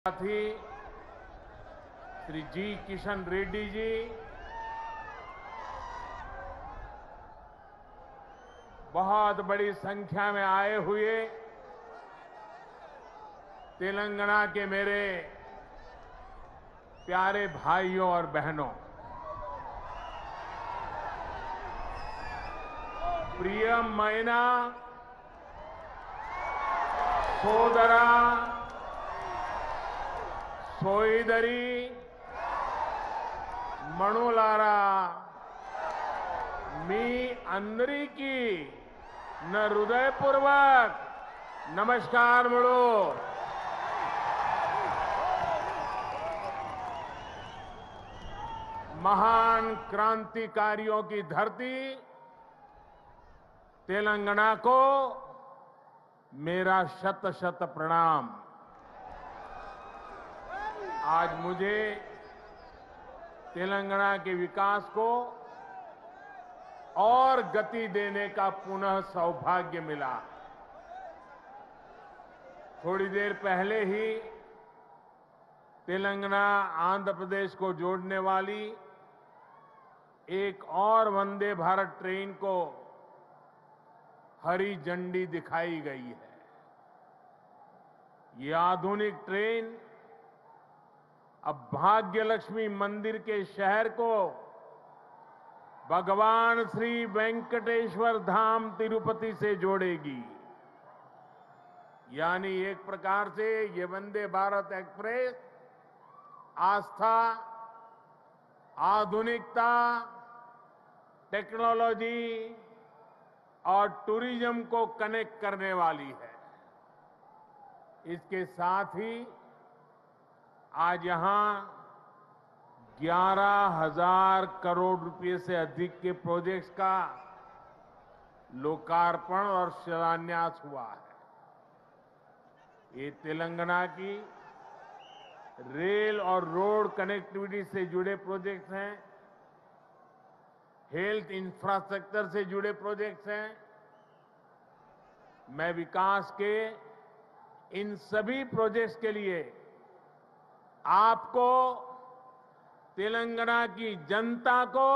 साथी श्री जी किशन रेड्डी जी, बहुत बड़ी संख्या में आए हुए तेलंगाना के मेरे प्यारे भाइयों और बहनों, प्रियमैना सोदरा सोईदरी मणुलारा मी अंदरिकी न हृदयपूर्वक नमस्कार मुड़ो। महान क्रांतिकारियों की धरती तेलंगाना को मेरा शत शत प्रणाम। आज मुझे तेलंगाना के विकास को और गति देने का पुनः सौभाग्य मिला। थोड़ी देर पहले ही तेलंगाना आंध्र प्रदेश को जोड़ने वाली एक और वंदे भारत ट्रेन को हरी झंडी दिखाई गई है। ये आधुनिक ट्रेन अब भाग्यलक्ष्मी मंदिर के शहर को भगवान श्री वेंकटेश्वर धाम तिरुपति से जोड़ेगी। यानी एक प्रकार से ये वंदे भारत एक्सप्रेस आस्था, आधुनिकता, टेक्नोलॉजी और टूरिज्म को कनेक्ट करने वाली है। इसके साथ ही आज यहां 11,000 करोड़ रुपए से अधिक के प्रोजेक्ट्स का लोकार्पण और शिलान्यास हुआ है। ये तेलंगाना की रेल और रोड कनेक्टिविटी से जुड़े प्रोजेक्ट्स हैं, हेल्थ इंफ्रास्ट्रक्चर से जुड़े प्रोजेक्ट्स हैं। मैं विकास के इन सभी प्रोजेक्ट्स के लिए आपको, तेलंगाना की जनता को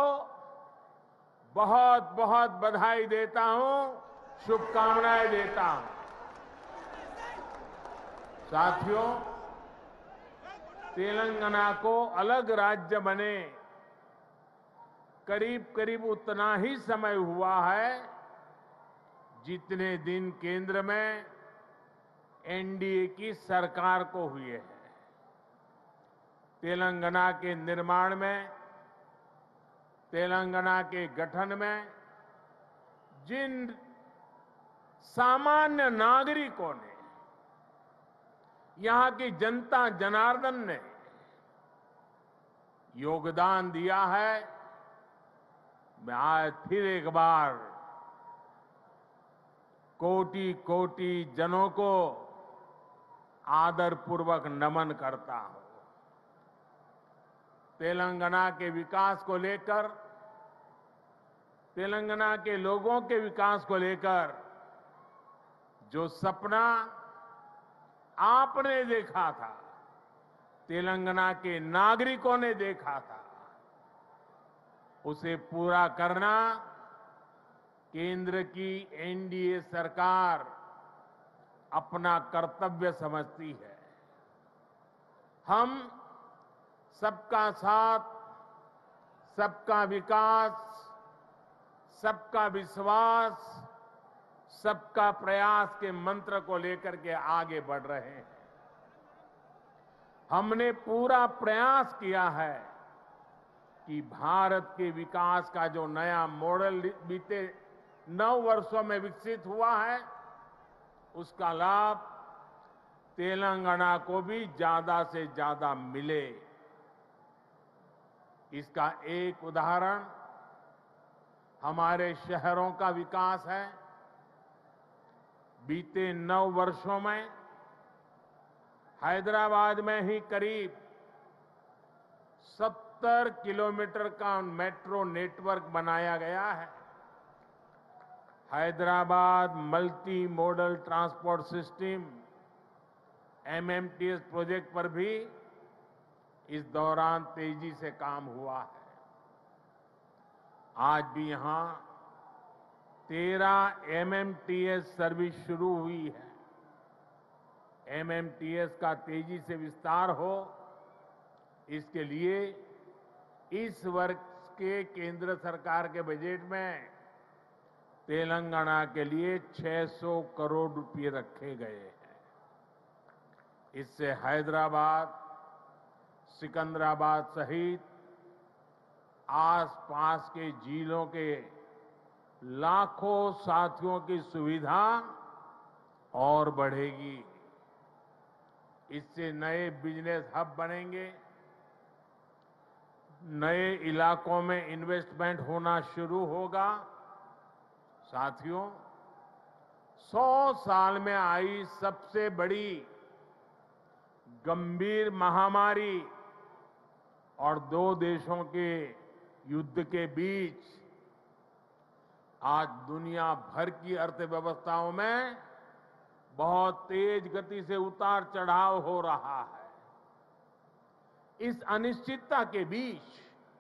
बहुत बहुत बधाई देता हूं, शुभकामनाएं देता हूं। साथियों, तेलंगाना को अलग राज्य बने करीब करीब उतना ही समय हुआ है जितने दिन केंद्र में एनडीए की सरकार को हुए हैं। तेलंगाना के निर्माण में, तेलंगाना के गठन में जिन सामान्य नागरिकों ने, यहां की जनता जनार्दन ने योगदान दिया है, मैं आज फिर एक बार कोटि कोटि जनों को आदरपूर्वक नमन करता हूं। तेलंगाना के विकास को लेकर, तेलंगाना के लोगों के विकास को लेकर जो सपना आपने देखा था, तेलंगाना के नागरिकों ने देखा था, उसे पूरा करना केंद्र की एनडीए सरकार अपना कर्तव्य समझती है। हम सबका साथ, सबका विकास, सबका विश्वास, सबका प्रयास के मंत्र को लेकर के आगे बढ़ रहे हैं। हमने पूरा प्रयास किया है कि भारत के विकास का जो नया मॉडल बीते 9 वर्षों में विकसित हुआ है, उसका लाभ तेलंगाना को भी ज्यादा से ज्यादा मिले। इसका एक उदाहरण हमारे शहरों का विकास है। बीते 9 वर्षों में हैदराबाद में ही करीब 70 किलोमीटर का मेट्रो नेटवर्क बनाया गया है। Hyderabad multi modal transport system MMTS project पर भी इस दौरान तेजी से काम हुआ है। आज भी यहां 13 एमएमटीएस सर्विस शुरू हुई है। एमएमटीएस का तेजी से विस्तार हो, इसके लिए इस वर्ष के केंद्र सरकार के बजट में तेलंगाना के लिए 600 करोड़ रुपए रखे गए हैं। इससे हैदराबाद, सिकंदराबाद सहित आसपास के जिलों के लाखों साथियों की सुविधा और बढ़ेगी। इससे नए बिजनेस हब बनेंगे, नए इलाकों में इन्वेस्टमेंट होना शुरू होगा। साथियों, 100 साल में आई सबसे बड़ी गंभीर महामारी और दो देशों के युद्ध के बीच आज दुनिया भर की अर्थव्यवस्थाओं में बहुत तेज गति से उतार चढ़ाव हो रहा है। इस अनिश्चितता के बीच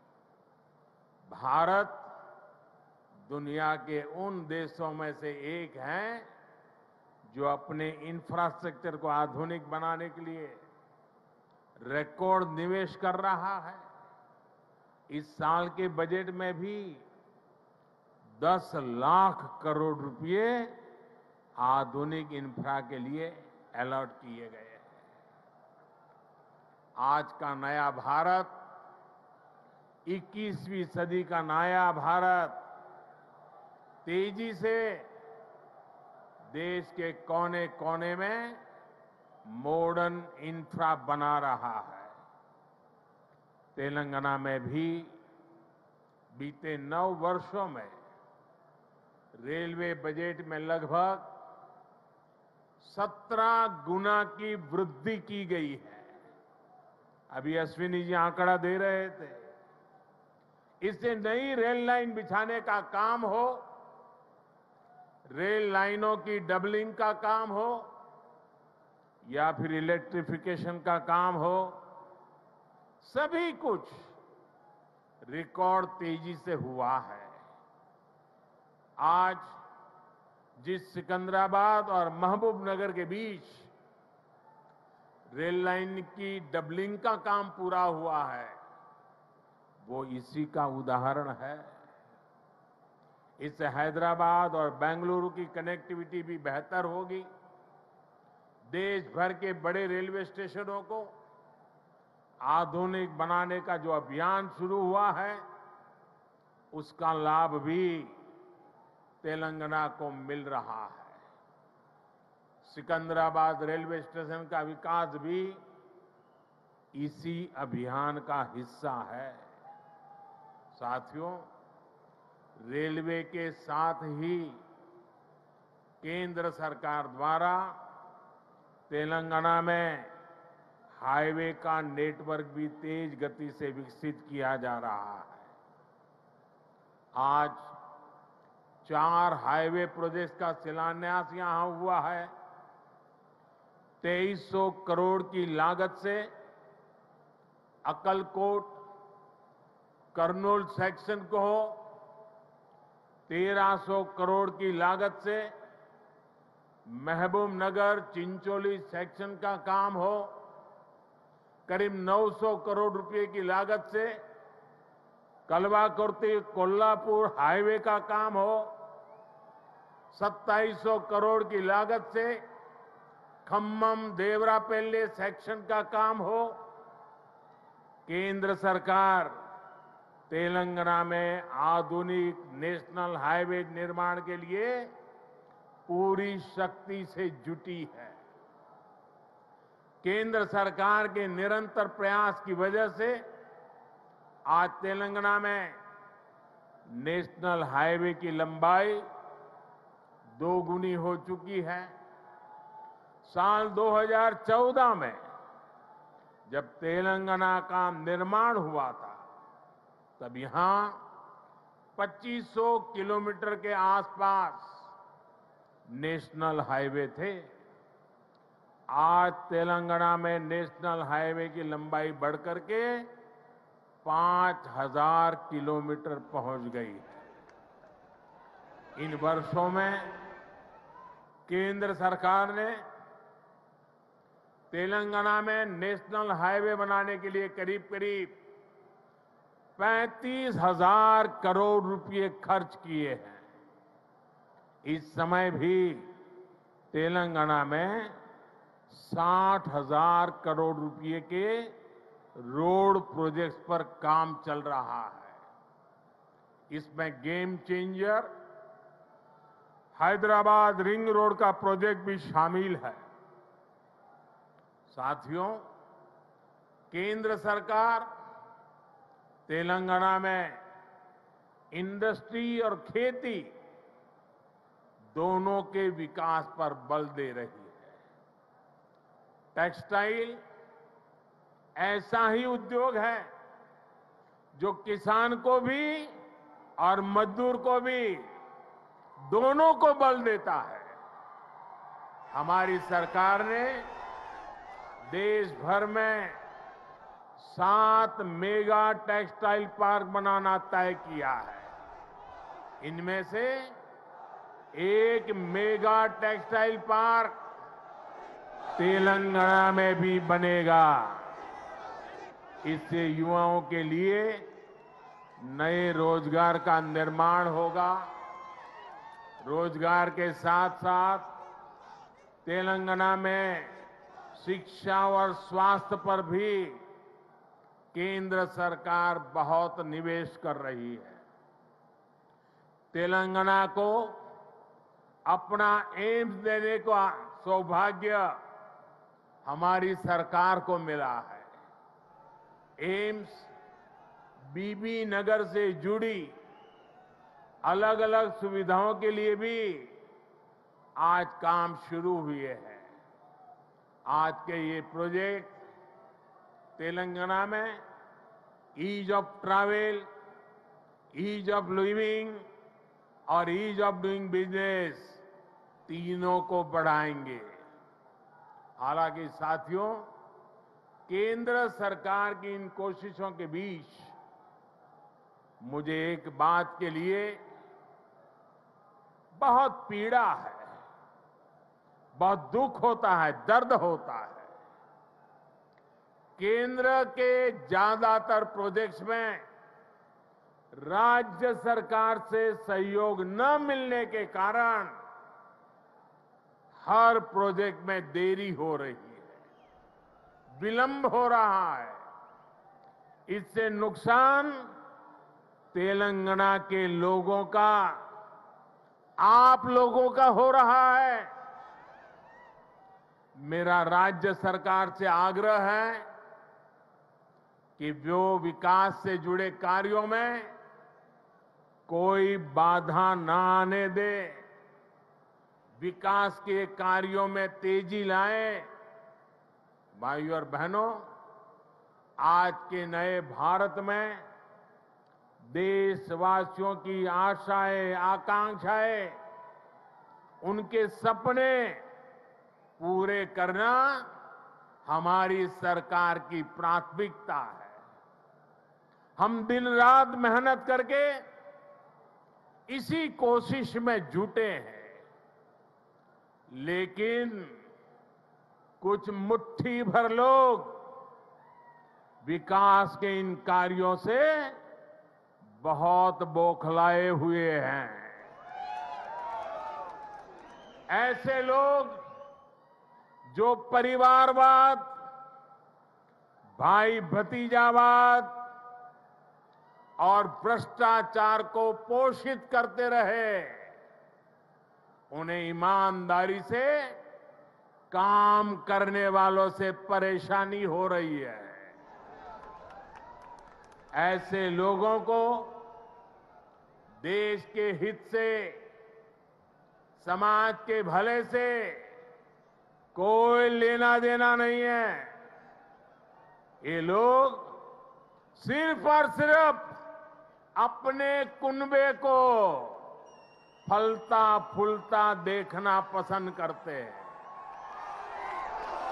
भारत दुनिया के उन देशों में से एक है जो अपने इंफ्रास्ट्रक्चर को आधुनिक बनाने के लिए रिकॉर्ड निवेश कर रहा है। इस साल के बजट में भी 10 लाख करोड़ रुपए आधुनिक इंफ्रा के लिए अलॉट किए गए हैं। आज का नया भारत, 21वीं सदी का नया भारत तेजी से देश के कोने कोने में मॉडर्न इंफ्रा बना रहा है। तेलंगाना में भी बीते 9 वर्षों में रेलवे बजट में लगभग 17 गुना की वृद्धि की गई है। अभी अश्विनी जी आंकड़ा दे रहे थे। इससे नई रेल लाइन बिछाने का काम हो, रेल लाइनों की डबलिंग का काम हो या फिर इलेक्ट्रिफिकेशन का काम हो, सभी कुछ रिकॉर्ड तेजी से हुआ है। आज जिस सिकंदराबाद और महबूबनगर के बीच रेल लाइन की डबलिंग का काम पूरा हुआ है, वो इसी का उदाहरण है। इससे हैदराबाद और बेंगलुरु की कनेक्टिविटी भी बेहतर होगी। देश भर के बड़े रेलवे स्टेशनों को आधुनिक बनाने का जो अभियान शुरू हुआ है, उसका लाभ भी तेलंगाना को मिल रहा है। सिकंदराबाद रेलवे स्टेशन का विकास भी इसी अभियान का हिस्सा है। साथियों, रेलवे के साथ ही केंद्र सरकार द्वारा तेलंगाना में हाईवे का नेटवर्क भी तेज गति से विकसित किया जा रहा है। आज 4 हाईवे प्रोजेक्ट्स का शिलान्यास यहां हुआ है। 2300 करोड़ की लागत से अक्कलकोट कर्नूल सेक्शन को हो, 1300 करोड़ की लागत से महबूबनगर चिंचोली सेक्शन का काम हो, करीब 900 करोड़ रुपए की लागत से कलवाकुर्ती कोल्हापुर हाईवे का काम हो, 2700 करोड़ की लागत से खम्मम देवरापल्ली सेक्शन का काम हो। केंद्र सरकार तेलंगाना में आधुनिक नेशनल हाईवे निर्माण के लिए पूरी शक्ति से जुटी है। केंद्र सरकार के निरंतर प्रयास की वजह से आज तेलंगाना में नेशनल हाईवे की लंबाई 2 गुनी हो चुकी है। साल 2014 में जब तेलंगाना का निर्माण हुआ था, तब यहां 2500 किलोमीटर के आसपास नेशनल हाईवे थे। आज तेलंगाना में नेशनल हाईवे की लंबाई बढ़कर के 5,000 किलोमीटर पहुंच गई है। इन वर्षों में केंद्र सरकार ने तेलंगाना में नेशनल हाईवे बनाने के लिए करीब करीब 35,000 करोड़ रुपए खर्च किए हैं। इस समय भी तेलंगाना में 60,000 करोड़ रुपए के रोड प्रोजेक्ट्स पर काम चल रहा है। इसमें game changer Hyderabad ring road का प्रोजेक्ट भी शामिल है। साथियों, केंद्र सरकार तेलंगाना में इंडस्ट्री और खेती दोनों के विकास पर बल दे रही है। टेक्सटाइल ऐसा ही उद्योग है जो किसान को भी और मजदूर को भी दोनों को बल देता है। हमारी सरकार ने देश भर में 7 मेगा टेक्सटाइल पार्क बनाना तय किया है। इनमें से एक मेगा टेक्सटाइल पार्क तेलंगाना में भी बनेगा। इससे युवाओं के लिए नए रोजगार का निर्माण होगा। रोजगार के साथ साथ तेलंगाना में शिक्षा और स्वास्थ्य पर भी केंद्र सरकार बहुत निवेश कर रही है। तेलंगाना को अपना एम्स देने का सौभाग्य हमारी सरकार को मिला है। एम्स बीबी नगर से जुड़ी अलग अलग सुविधाओं के लिए भी आज काम शुरू हुए हैं। आज के ये प्रोजेक्ट तेलंगाना में ease of travel, ease of living और ईज ऑफ डूइंग बिजनेस तीनों को बढ़ाएंगे। हालांकि साथियों, केंद्र सरकार की इन कोशिशों के बीच मुझे एक बात के लिए बहुत पीड़ा है, बहुत दुख होता है, दर्द होता है। केंद्र के ज्यादातर प्रोजेक्ट्स में राज्य सरकार से सहयोग न मिलने के कारण हर प्रोजेक्ट में देरी हो रही है, विलंब हो रहा है। इससे नुकसान तेलंगाना के लोगों का, आप लोगों का हो रहा है। मेरा राज्य सरकार से आग्रह है कि वो विकास से जुड़े कार्यों में कोई बाधा न आने दे, विकास के कार्यों में तेजी लाए। भाइयों और बहनों, आज के नए भारत में देशवासियों की आशाएं, आकांक्षाएं, उनके सपने पूरे करना हमारी सरकार की प्राथमिकता है। हम दिन रात मेहनत करके इसी कोशिश में जुटे हैं, लेकिन कुछ मुट्ठी भर लोग विकास के इन कार्यों से बहुत बौखलाए हुए हैं। ऐसे लोग जो परिवारवाद, भाई भतीजावाद और भ्रष्टाचार को पोषित करते रहे, उन्हें ईमानदारी से काम करने वालों से परेशानी हो रही है। ऐसे लोगों को देश के हित से, समाज के भले से कोई लेना देना नहीं है। ये लोग सिर्फ और सिर्फ अपने कुनबे को फलता फूलता देखना पसंद करते हैं।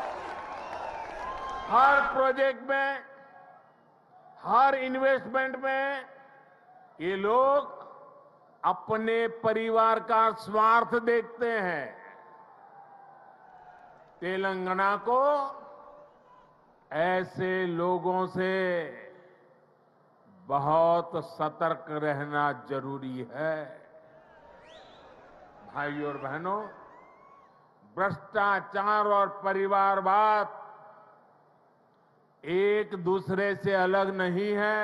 हर प्रोजेक्ट में, हर इन्वेस्टमेंट में ये लोग अपने परिवार का स्वार्थ देखते हैं। तेलंगाना को ऐसे लोगों से बहुत सतर्क रहना जरूरी है। भाइयों और बहनों, भ्रष्टाचार और परिवारवाद एक दूसरे से अलग नहीं है।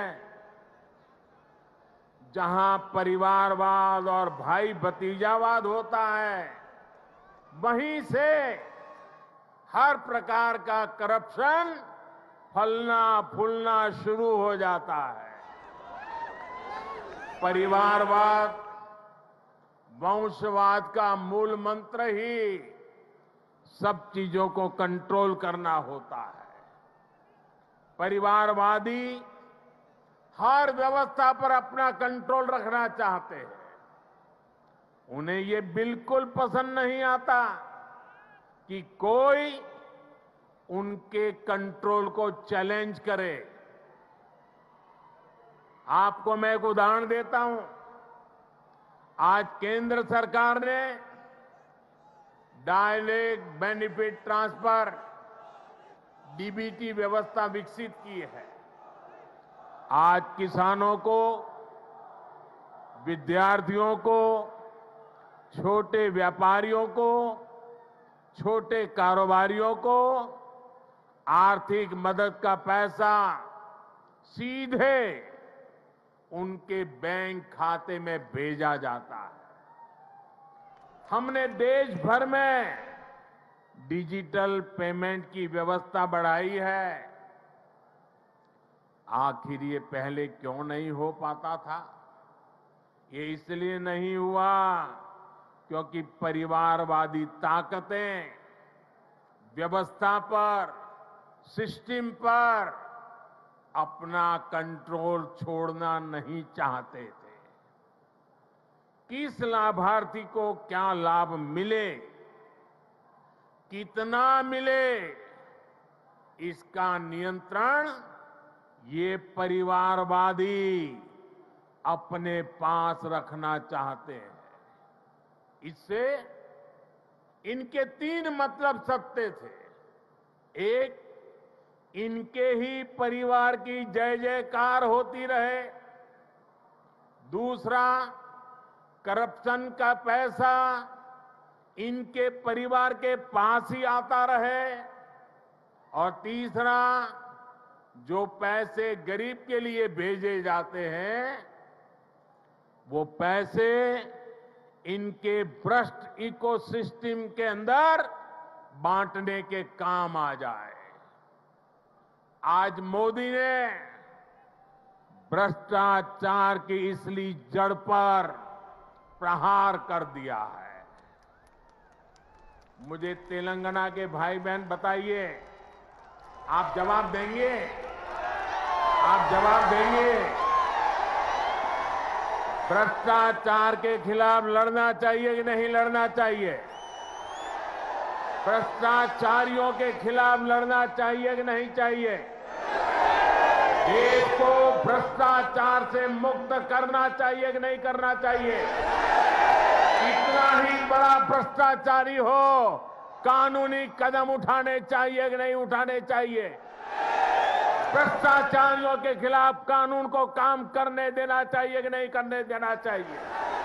जहां परिवारवाद और भाई भतीजावाद होता है, वहीं से हर प्रकार का करप्शन फलना फूलना शुरू हो जाता है। परिवारवाद, वंशवाद का मूल मंत्र ही सब चीजों को कंट्रोल करना होता है। परिवारवादी हर व्यवस्था पर अपना कंट्रोल रखना चाहते हैं। उन्हें ये बिल्कुल पसंद नहीं आता कि कोई उनके कंट्रोल को चैलेंज करे। आपको मैं एक उदाहरण देता हूं। आज केंद्र सरकार ने डायरेक्ट बेनिफिट ट्रांसफर डीबीटी व्यवस्था विकसित की है। आज किसानों को, विद्यार्थियों को, छोटे व्यापारियों को, छोटे कारोबारियों को आर्थिक मदद का पैसा सीधे उनके बैंक खाते में भेजा जाता है। हमने देश भर में डिजिटल पेमेंट की व्यवस्था बढ़ाई है। आखिर ये पहले क्यों नहीं हो पाता था? ये इसलिए नहीं हुआ क्योंकि परिवारवादी ताकतें व्यवस्था पर, सिस्टम पर अपना कंट्रोल छोड़ना नहीं चाहते थे। किस लाभार्थी को क्या लाभ मिले, कितना मिले, इसका नियंत्रण ये परिवारवादी अपने पास रखना चाहते हैं। इससे इनके 3 मतलब सत्य थे। एक, इनके ही परिवार की जय जयकार होती रहे। दूसरा, करप्शन का पैसा इनके परिवार के पास ही आता रहे। और तीसरा, जो पैसे गरीब के लिए भेजे जाते हैं, वो पैसे इनके भ्रष्ट इकोसिस्टम के अंदर बांटने के काम आ जाए। आज मोदी ने भ्रष्टाचार की इसलिए जड़ पर प्रहार कर दिया है। मुझे तेलंगाना के भाई बहन बताइए, आप जवाब देंगे? आप जवाब देंगे? भ्रष्टाचार के खिलाफ लड़ना चाहिए कि नहीं लड़ना चाहिए? भ्रष्टाचारियों के खिलाफ लड़ना चाहिए कि नहीं चाहिए? देश को भ्रष्टाचार से मुक्त करना चाहिए कि नहीं करना चाहिए? कितना ही बड़ा भ्रष्टाचारी हो, कानूनी कदम उठाने चाहिए कि नहीं उठाने चाहिए? भ्रष्टाचारियों के खिलाफ कानून को काम करने देना चाहिए कि नहीं करने देना चाहिए?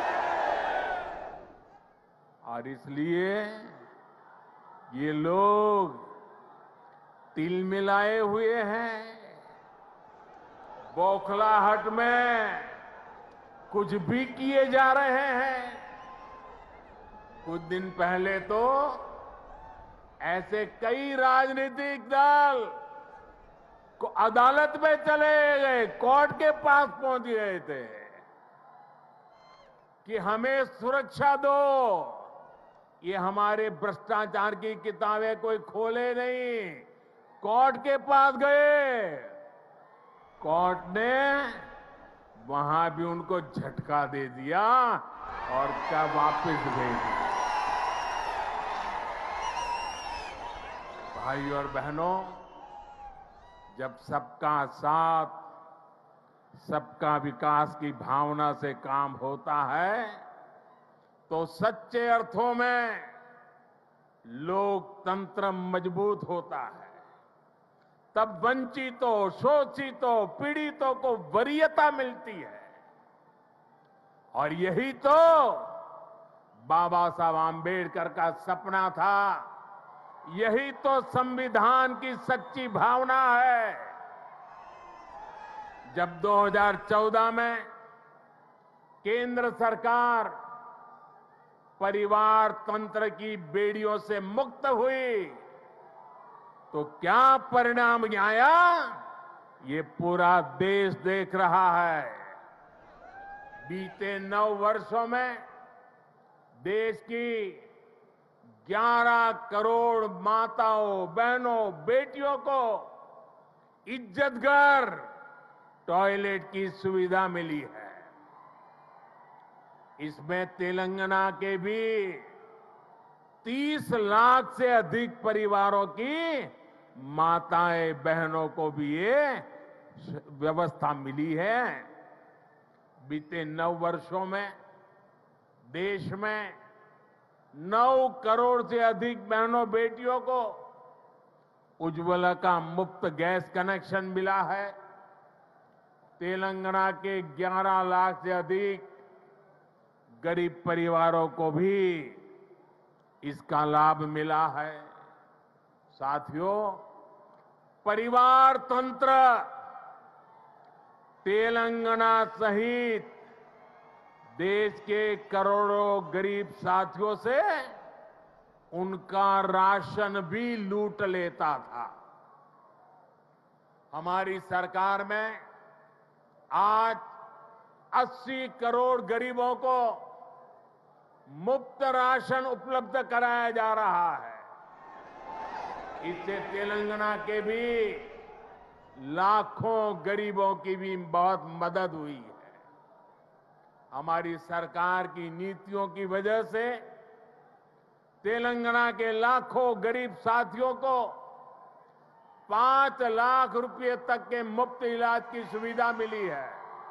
और इसलिए ये लोग तिल मिलाए हुए हैं। बौखलाहट में कुछ भी किए जा रहे हैं। कुछ दिन पहले तो ऐसे कई राजनीतिक दल को अदालत में चले गए, कोर्ट के पास पहुंच गए थे कि हमें सुरक्षा दो। ये हमारे भ्रष्टाचार की किताबें कोई खोले नहीं। कोर्ट के पास गए, कोर्ट ने वहां भी उनको झटका दे दिया और क्या वापस भेज दिया। भाइयों और बहनों, जब सबका साथ, सबका विकास की भावना से काम होता है तो सच्चे अर्थों में लोकतंत्र मजबूत होता है। तब वंचितों, शोषितों, पीड़ितों को वरीयता मिलती है। और यही तो बाबा साहब आम्बेडकर का सपना था, यही तो संविधान की सच्ची भावना है। जब 2014 में केंद्र सरकार परिवार तंत्र की बेड़ियों से मुक्त हुई तो क्या परिणाम आया, ये पूरा देश देख रहा है। बीते 9 वर्षों में देश की 11 करोड़ माताओं, बहनों, बेटियों को इज्जतघर टॉयलेट की सुविधा मिली है। इसमें तेलंगाना के भी 30 लाख से अधिक परिवारों की माताएं, बहनों को भी ये व्यवस्था मिली है। बीते 9 वर्षों में देश में 9 करोड़ से अधिक बहनों, बेटियों को उज्ज्वला का मुफ्त गैस कनेक्शन मिला है। तेलंगाना के 11 लाख से अधिक गरीब परिवारों को भी इसका लाभ मिला है। साथियों, परिवार तंत्र तेलंगाना सहित देश के करोड़ों गरीब साथियों से उनका राशन भी लूट लेता था। हमारी सरकार में आज 80 करोड़ गरीबों को मुफ्त राशन उपलब्ध कराया जा रहा है। इससे तेलंगाना के भी लाखों गरीबों की भी बहुत मदद हुई है। हमारी सरकार की नीतियों की वजह से तेलंगाना के लाखों गरीब साथियों को 5 लाख रुपए तक के मुफ्त इलाज की सुविधा मिली है।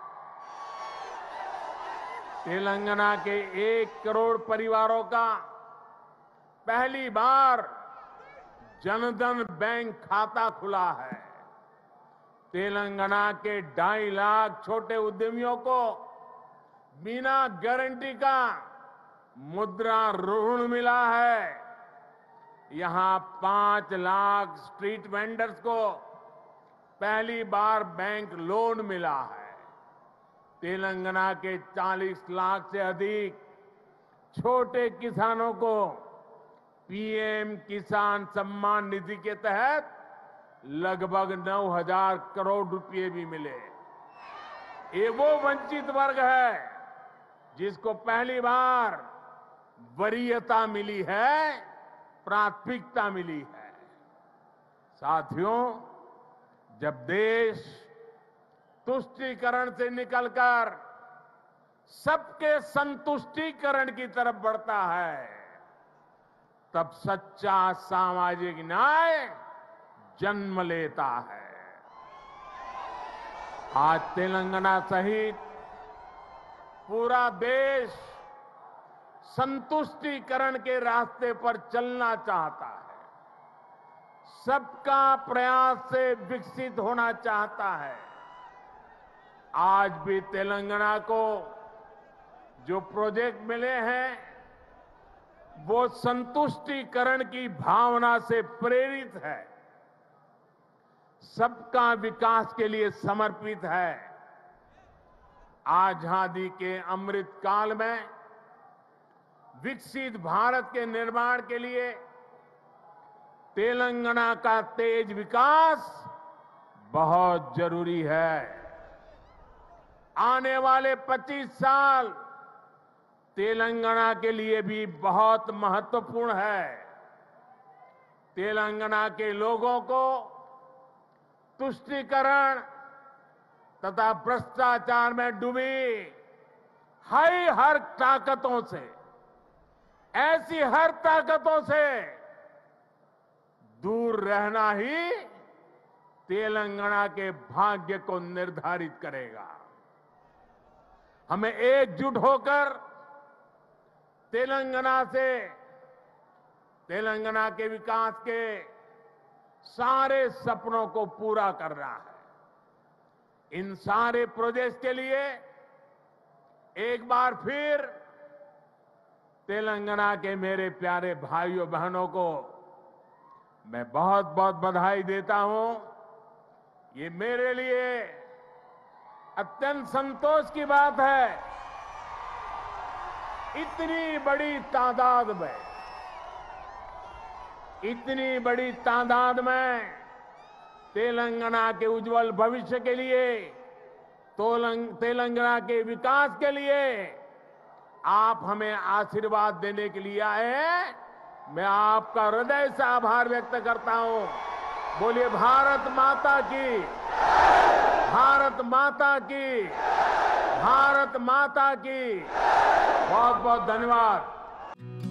तेलंगाना के 1 करोड़ परिवारों का पहली बार जनधन बैंक खाता खुला है। तेलंगाना के 2.5 लाख छोटे उद्यमियों को बिना गारंटी का मुद्रा ऋण मिला है। यहां 5 लाख स्ट्रीट वेंडर्स को पहली बार बैंक लोन मिला है। तेलंगाना के 40 लाख से अधिक छोटे किसानों को पीएम किसान सम्मान निधि के तहत लगभग 9,000 करोड़ रुपए भी मिले। ये वो वंचित वर्ग है जिसको पहली बार वरीयता मिली है, प्राथमिकता मिली है। साथियों, जब देश तुष्टीकरण से निकलकर सबके संतुष्टीकरण की तरफ बढ़ता है, तब सच्चा सामाजिक न्याय जन्म लेता है। आज तेलंगाना सहित पूरा देश संतुष्टीकरण के रास्ते पर चलना चाहता है, सबका प्रयास से विकसित होना चाहता है। आज भी तेलंगाना को जो प्रोजेक्ट मिले हैं वो संतुष्टीकरण की भावना से प्रेरित है, सबका विकास के लिए समर्पित है। आजादी के अमृत काल में विकसित भारत के निर्माण के लिए तेलंगाना का तेज विकास बहुत जरूरी है। आने वाले 25 साल तेलंगाना के लिए भी बहुत महत्वपूर्ण है। तेलंगाना के लोगों को तुष्टीकरण तथा भ्रष्टाचार में डूबी हर ताकतों से, ऐसी हर ताकतों से दूर रहना ही तेलंगाना के भाग्य को निर्धारित करेगा। हमें एकजुट होकर तेलंगाना के विकास के सारे सपनों को पूरा करना है। इन सारे प्रोजेक्ट्स के लिए एक बार फिर तेलंगाना के मेरे प्यारे भाइयों बहनों को मैं बहुत बहुत बधाई देता हूं। ये मेरे लिए अत्यंत संतोष की बात है, इतनी बड़ी तादाद में तेलंगाना के उज्जवल भविष्य के लिए, तेलंगाना के विकास के लिए आप हमें आशीर्वाद देने के लिए आए हैं। मैं आपका हृदय से आभार व्यक्त करता हूं। बोलिए भारत माता की, भारत माता की, भारत माता की। बहुत बहुत धन्यवाद।